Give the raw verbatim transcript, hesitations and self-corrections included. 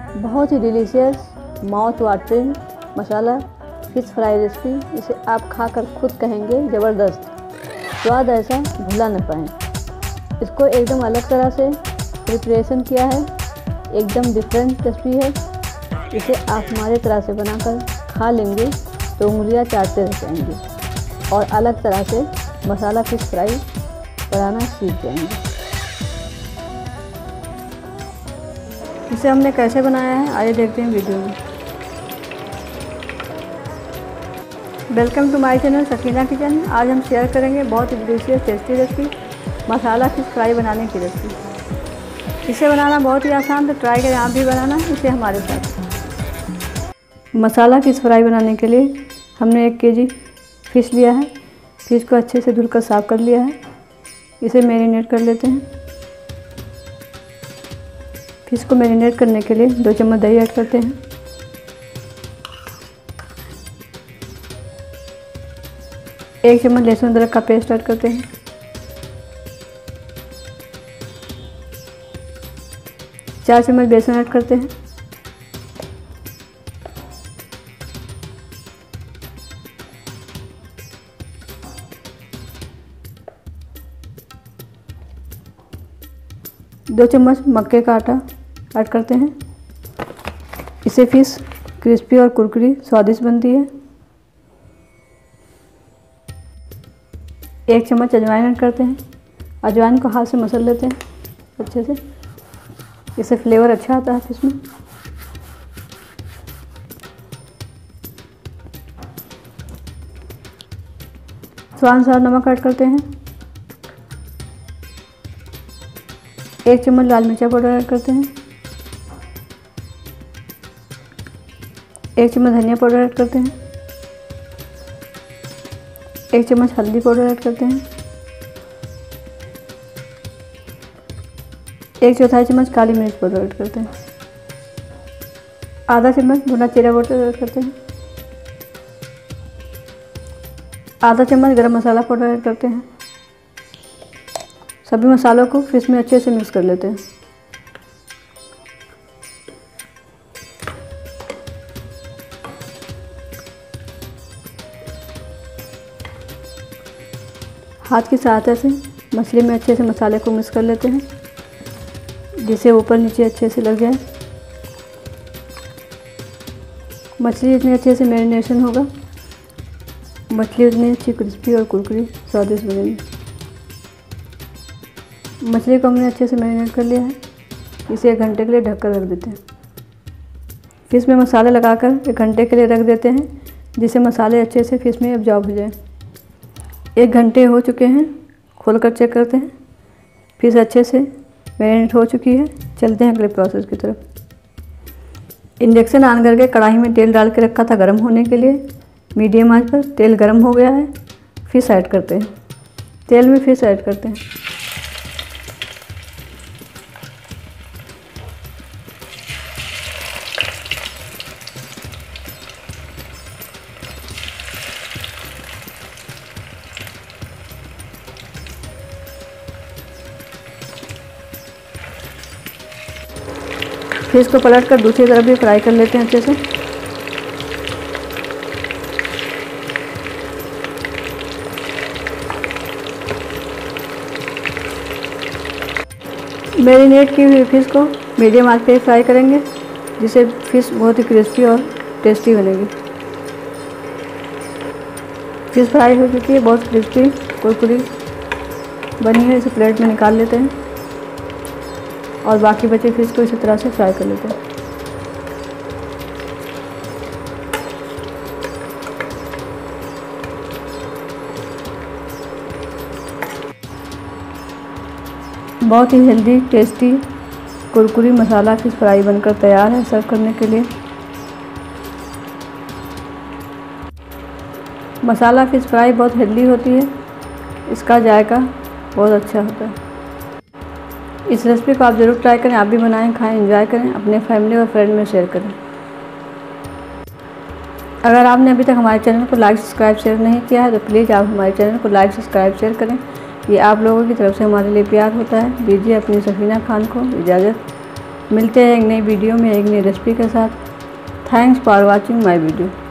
बहुत ही delicious mouth watering masala fish fry recipe. इसे आप खाकर खुद कहेंगे ज़बरदस्त, स्वाद ऐसा भुला न पाएँ। इसको एकदम अलग तरह से प्रिपरेशन किया है, एकदम डिफरेंट रेसिपी है। इसे आप हमारे तरह से बनाकर खा लेंगे तो उंगलियां चाटते रह जाएंगे और अलग तरह से मसाला फ़िश फ्राई बनाना सीख जाएंगे। इसे हमने कैसे बनाया है आइए देखते हैं वीडियो में। Welcome to my channel Sakina kitchen. आज हम शेयर करेंगे बहुत ही delicious tasty recipe masala fish fry बनाने की रेसिपी। इसे बनाना बहुत ही आसान, तो ट्राई करें आप भी बनाना इसे हमारे साथ। मसाला फ़िश फ्राई बनाने के लिए हमने एक केजी फ़िश लिया है। फ़िश को अच्छे से धुलकर साफ़ कर लिया है। इसे मैरिनेट कर लेते हैं। फ़िश को मैरिनेट करने के लिए दो चम्मच दही ऐड करते हैं। एक चम्मच लहसुन अदरक का पेस्ट ऐड करते हैं। चार चम्मच बेसन ऐड करते हैं। दो चम्मच मक्के का आटा ऐड करते हैं। इससे फ़िश क्रिस्पी और कुरकुरी स्वादिष्ट बनती है। एक चम्मच अजवाइन ऐड करते हैं। अजवाइन को हाथ से मसल लेते हैं अच्छे से, इससे फ्लेवर अच्छा आता है फ़िश में। स्वाद अनुसार नमक ऐड करते हैं। एक चम्मच लाल मिर्चा पाउडर ऐड करते हैं। एक चम्मच धनिया पाउडर ऐड करते हैं। एक चम्मच हल्दी पाउडर ऐड करते हैं। एक चौथाई चम्मच काली मिर्च पाउडर ऐड करते हैं। आधा चम्मच भुना जीरा पाउडर ऐड करते हैं। आधा चम्मच गरम मसाला पाउडर ऐड करते हैं। सभी मसालों को फ़िश में अच्छे से मिक्स कर लेते हैं। हाथ की सहायता से मछली में अच्छे से मसाले को मिक्स कर लेते हैं, जिससे ऊपर नीचे अच्छे से लग जाए। मछली जितनी अच्छे से मैरिनेशन होगा, मछली उतनी अच्छी क्रिस्पी और कुरकुरी स्वादिष्ट बनेगी। मछली को हमने अच्छे से मैरिनेट कर लिया है। इसे एक घंटे के लिए ढक कर रख देते हैं। फ़िश में मसाले लगाकर एक घंटे के लिए रख देते हैं, जिससे मसाले अच्छे से फ़िश में एब्जॉर्ब हो जाए। एक घंटे हो चुके हैं, खोलकर चेक करते हैं। फ़िश अच्छे से मैरिनेट हो चुकी है। चलते हैं अगले प्रोसेस की तरफ। इंडक्शन ऑन करके कढ़ाई में तेल डाल के रखा था गर्म होने के लिए। मीडियम आंच पर तेल गर्म हो गया है। फ़िश ऐड करते हैं। तेल में फ़िश ऐड करते हैं। फ़िश को पलट कर दूसरी तरफ भी फ्राई कर लेते हैं अच्छे से। मैरिनेट की हुई फ़िश को मीडियम आंच पे फ्राई करेंगे, जिससे फ़िश बहुत ही क्रिस्पी और टेस्टी बनेगी। फ़िश फ्राई हो चुकी है, बहुत क्रिस्पी कुरकुरी बनी है। इसे प्लेट में निकाल लेते हैं और बाकी बचे फ़िश को इसी तरह से फ्राई कर लेते हैं। बहुत ही हेल्दी, टेस्टी, कुरकुरी मसाला फ़िश फ्राई बनकर तैयार है सर्व करने के लिए। मसाला फ़िश फ्राई बहुत हेल्दी होती है। इसका जायका बहुत अच्छा होता है। इस रेसिपी को आप ज़रूर ट्राई करें, आप भी बनाएं, खाएं, एंजॉय करें, अपने फैमिली और फ्रेंड में शेयर करें। अगर आपने अभी तक हमारे चैनल को लाइक सब्सक्राइब शेयर नहीं किया है तो प्लीज़ आप हमारे चैनल को लाइक सब्सक्राइब शेयर करें। ये आप लोगों की तरफ से हमारे लिए प्यार होता है। दीजिए अपनी सकीना खान को इजाज़त। मिलते हैं एक नई वीडियो में एक नई रेसिपी के साथ। Thanks for watching my video.